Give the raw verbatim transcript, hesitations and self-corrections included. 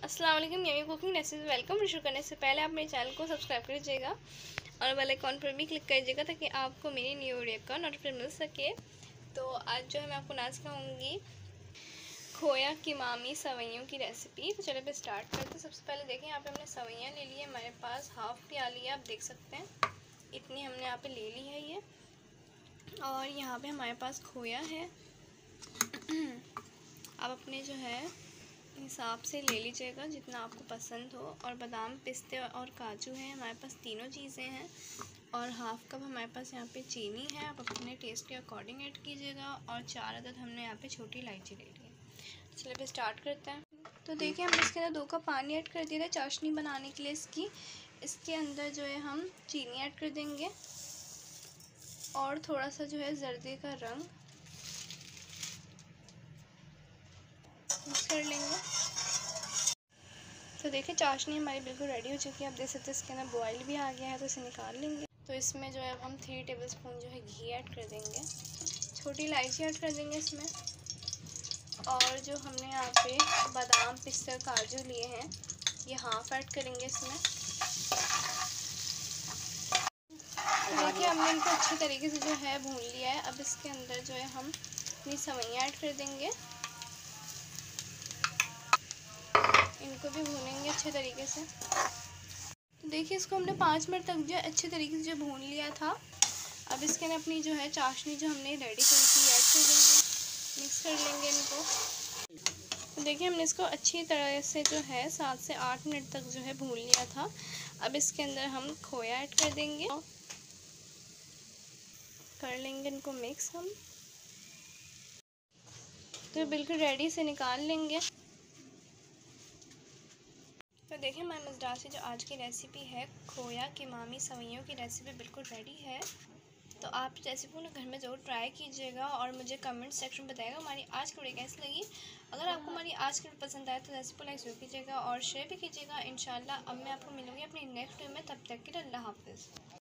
अस्सलाम वालेकुम, yummy cooking recipe welcome. शुरू करने से पहले आप मेरे चैनल को सब्सक्राइब कर लीजिएगा और बेल आइकॉन पर भी क्लिक कीजिएगा ताकि आपको मेरी न्यू वीडियो का नोटिफिकेशन मिल सके। तो आज जो है मैं आपको नाच कहूँगी खोया की मामी सवैयों की रेसिपी। तो चलिए पे स्टार्ट करते हैं। सबसे पहले देखें, यहाँ पे हमने सवैयाँ ले ली है। हमारे पास हाफ प्याली है, आप देख सकते हैं इतनी हमने यहाँ पे ले ली है ये। और यहाँ पे हमारे पास खोया है, आप अपने जो है हिसाब से ले लीजिएगा जितना आपको पसंद हो। और बादाम, पिस्ते और काजू हैं, हमारे पास तीनों चीज़ें हैं। और हाफ़ कप हमारे पास यहाँ पे चीनी है, आप अपने टेस्ट के अकॉर्डिंग ऐड कीजिएगा। और चार अदद हमने यहाँ पे छोटी इलायची ले ली है। चलिए फिर स्टार्ट करते हैं। तो देखिए, हमने इसके अंदर दो कप पानी ऐड कर दिया है चाशनी बनाने के लिए इसकी। इसके अंदर जो है हम चीनी ऐड कर देंगे और थोड़ा सा जो है जर्दे का रंग मिक्स कर लेंगे। तो देखिए, चाशनी हमारी बिल्कुल रेडी हो चुकी है। आप देख सकते हैं इसके अंदर बॉयल भी आ गया है, तो इसे निकाल लेंगे। तो इसमें जो है अब हम थ्री टेबलस्पून जो है घी ऐड कर देंगे, छोटी इलायची ऐड कर देंगे इसमें। और जो हमने यहाँ पे बादाम, पिस्ता, काजू लिए हैं, ये हाफ ऐड करेंगे इसमें। तो देखिए, हमने इनको अच्छे तरीके से जो है भून लिया है। अब इसके अंदर जो है हम अपनी सवैयाँ ऐड कर देंगे, इनको भी भूनेंगे अच्छे तरीके से। तो देखिए, इसको हमने पाँच मिनट तक जो अच्छे तरीके से जो भून लिया था। अब इसके अंदर अपनी जो है चाशनी जो हमने रेडी करी थी ऐड कर देंगे, मिक्स कर लेंगे इनको। तो देखिए, हमने इसको अच्छी तरह से जो है सात से आठ मिनट तक जो है भून लिया था। अब इसके अंदर हम खोया ऐड कर देंगे, कर लेंगे इनको मिक्स हम। तो बिल्कुल रेडी से निकाल लेंगे। तो देखिए, हमारे मज़ेदार से जो आज की रेसिपी है खोया की मामी सवैयों की रेसिपी बिल्कुल रेडी है। तो आप रेसिपी को घर में ज़रूर ट्राई कीजिएगा और मुझे कमेंट सेक्शन में बताइएगा हमारी आज की वीडियो कैसी लगी। अगर आपको हमारी आज की वीडियो पसंद आए तो रेसिपी को लाइक ज़रूर कीजिएगा और शेयर भी कीजिएगा। इंशाल्लाह अब मैं आपको मिलूँगी अपनी नेक्स्ट वीडियो में। तब तक के लिए अल्लाह हाफ़िज़।